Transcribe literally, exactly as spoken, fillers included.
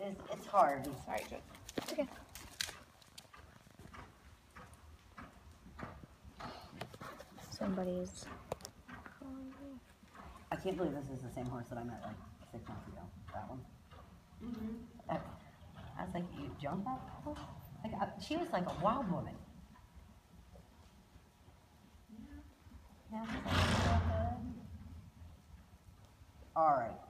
it's, it's hard. Sorry, Joe. It's okay. Somebody's calling me. I can't believe this is the same horse that I met like six months ago. That one. Mm-hmm. I, I was like, you jumped that horse? Like, I, she was like a wild woman. Yeah. Yeah. All right.